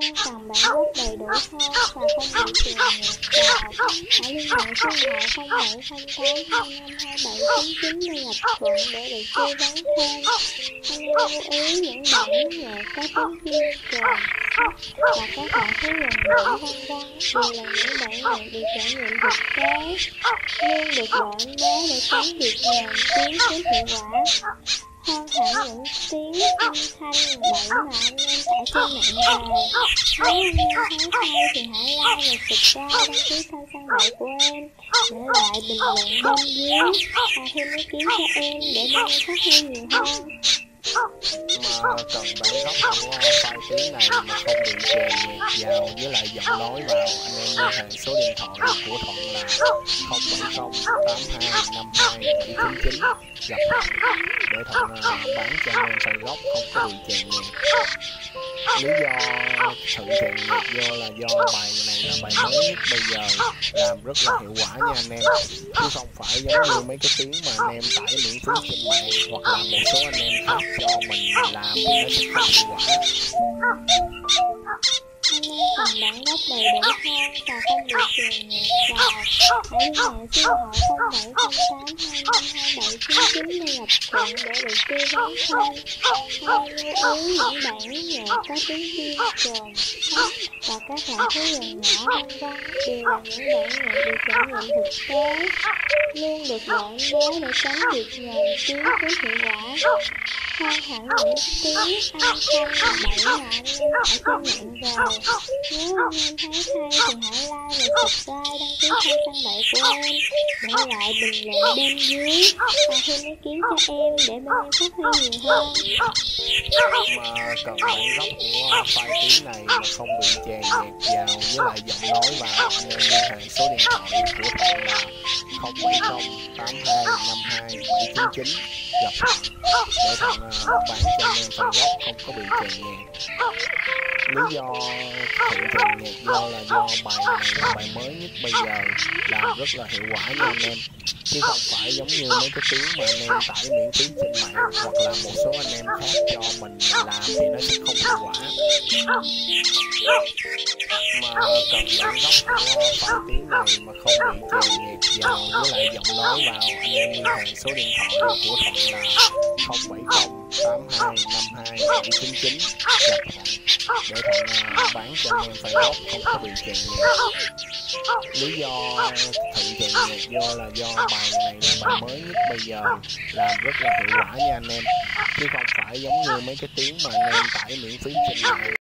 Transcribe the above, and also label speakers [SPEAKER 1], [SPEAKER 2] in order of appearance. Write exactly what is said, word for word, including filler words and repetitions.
[SPEAKER 1] em cần bản gốc đầy đủ hơn và không bị truyền nhạc vào. Hãy liên hệ số điện thoại không bảy không tám hai năm hai bảy chín chín để gặp Thuận để được tư vấn thêm. Anh lưu ý những bản nhạc có tiếng chuyên trồn và các loại thứ gần gũi vân vân đều là những bản nhạc được trải nghiệm thực tế, luôn được gọi em bé để tránh việc nhàm tiếng kém hiệu quả. Hơn hẳn những tiếng âm thanh bậy mà anh em tải trên mạng về. Nếu anh em thấy hay thì hãy like và subscribe đăng ký kênh Săn Bậy của em, để lại bình luận bên dưới và thêm ý kiến cho em để bên em phát huy nhiều hơn.
[SPEAKER 2] Mà cần bản gốc của file tiếng này mà không bị chèn nhạc vào với lại giọng nói vào, anh em liên hệ số điện thoại của Thuận là không bảy không tám hai năm hai bảy chín chín gặp Thuận để Thuận bán cho anh em file gốc không có bị chèn nhạc. Lý do Thuận chèn nhạc do là do bài này là bài mới nhất bây giờ, làm rất là hiệu quả nha anh em, chứ không phải giống như mấy cái tiếng mà anh em tải miễn phí trên mạng hoặc là một số anh em khác cho mình làm thì nó sẽ không hiệu quả.
[SPEAKER 1] Anh em cần bản gốc đầy đủ hơn và không bị truyền nhạc vào. Hãy liên hệ số điện thoại không bảy không tám hai năm hai bảy chín chín để gặp Thuận để được tư vấn thêm. Hay lưu ý những bản nhạc có tiếng chuyên trồn và các loại thứ gần nhỏ vân vân đều là những bản nhạc được trải nghiệm thực tế, luôn được gọi em bé để tránh việc nhàm tiếng kém hiệu quả. Hơn hẳn những tiếng âm thanh bậy mà anh em tải trên mạng về. Nếu anh em thấy hay thì hãy like và subscribe đăng ký kênh Săn Bậy của em, để lại bình luận bên dưới và thêm ý kiến cho em để bên em phát huy nhiều hơn.
[SPEAKER 2] Mà cần bản gốc của file tiếng này mà không bị chèn nhạc vào với lại giọng nói vào, anh em liên hệ số điện thoại của Thuận là không bảy không tám hai năm hai bảy chín chín gặp Thuận để Thuận bán cho anh em file gốc không có bị chèn nhạc. Lý do Thuận chèn nhạc do là do bài này là bài mới nhất bây giờ, làm rất là hiệu quả nha anh em, chứ không phải giống như mấy cái tiếng mà anh em tải miễn phí trên mạng hoặc là một số anh em khác cho mình làm thì nó sẽ không hiệu quả. Mà cần bản gốc của file tiếng này mà không bị chèn nhạc vào với lại giọng nói vào, anh em liên hệ số điện thoại của Thuận là không bảy không tám hai năm hai bảy chín chín gặp Thuận để Thuận bán cho anh em file gốc không có bị chèn nhạc. Lý do Thuận chèn nhạc do là do bài này là bài mới nhất bây giờ, làm rất là hiệu quả nha anh em, chứ không phải giống như mấy cái tiếng mà anh em tải miễn phí trên mạng